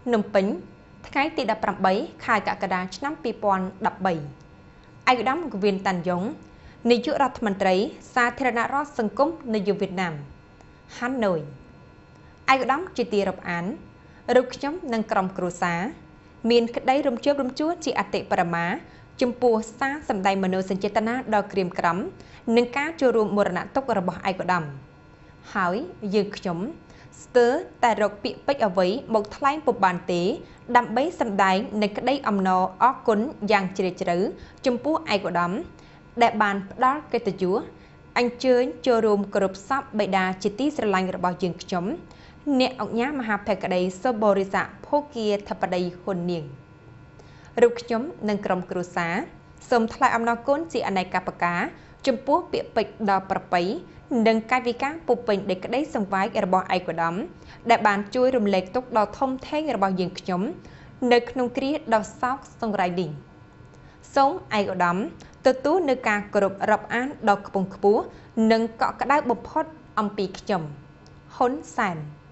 นมปิงថ្ងៃទី18ខែកក្កដាឆ្នាំ2013ឯកឧត្តមកវិនតាន់យ៉ុងនាយករដ្ឋមន្ត្រីសាធារណរដ្ឋសង្គមនយោបាយវៀតណាមហាណូយឯកឧត្តមជាទីរាប់អានរូបខ្ញុំនិងក្រុមគ្រួសារមានក្តីរំជើបរំជួលជាអតិបរមាចំពោះសារសម្ដែងមនោសញ្ចេតនាដ៏ក្រៀមក្រំនិងការចូលរួមមរណទុក្ខរបស់ឯកឧត្តមហើយយើងខ្ញុំស្ទើរតែរកពាក្យពេចន៍អ្វីមកថ្លែងពុំបានទេដើម្បីសម្ដែងនូវក្តីអំណរអរគុណយ៉ាងជ្រាលជ្រៅចំពោះឯកឧត្តមដែលបានផ្ដល់កិត្តិយសអញ្ជើញចូលរួមគោរពសពបិតាជាទីស្រឡាញ់របស់យើងខ្ញុំអ្នកអង្គញាមហាភក្តីសុបរិស័កភោគាធិបតីហ៊ុននាងរូបខ្ញុំនិងក្រុមគ្រួសារសូមថ្លែងអំណរគុណជាអនេកប្បការចំពោះពាក្យពេចន៍ដ៏ប្រពៃនិងកាយវិការពុពេញដោយក្តីសង្វាយរបស់ឯកឧត្តមដែលបានជួយរំលែកទុក្ខដ៏ធំធេងរបស់យើងខ្ញុំនៅក្នុងគ្រាដ៏សោកសង្រៃនេះសូមឯកឧត្តមទទួលនៅការគោរពរាប់អានដ៏ខ្ពង់ខ្ពស់និងកក់ក្ដៅបំផុតអំពីខ្ញុំហ៊ុនសែន